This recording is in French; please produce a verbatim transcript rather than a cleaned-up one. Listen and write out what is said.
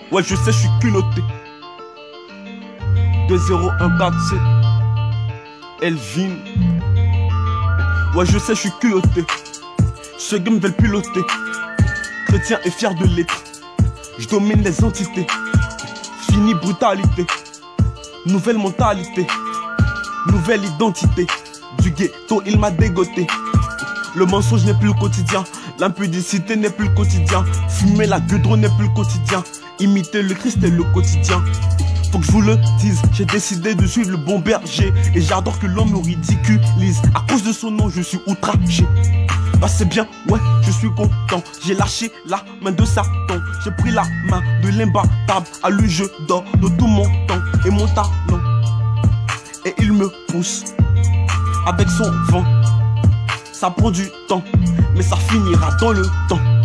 Ouais, je sais, je suis culotté. deux zéro un quatre C. Elvin. Ouais, je sais, je suis culotté. Ce game veut le piloter. Chrétien et fier de l'être. Je domine les entités. Fini brutalité. Nouvelle mentalité. Nouvelle identité. Du ghetto, il m'a dégoté. Le mensonge n'est plus le quotidien. L'impudicité n'est plus le quotidien. Fumer la gueudron n'est plus le quotidien. Imiter le Christ est le quotidien. Faut que je vous le dise, j'ai décidé de suivre le bon berger. Et j'adore que l'homme me ridiculise. À cause de son nom, je suis outragé. Bah c'est bien, ouais, je suis content. J'ai lâché la main de Satan. J'ai pris la main de l'imbattable. À lui je donne de tout mon temps et mon talent. Et il me pousse avec son vent. Ça prend du temps, mais ça finira dans le temps.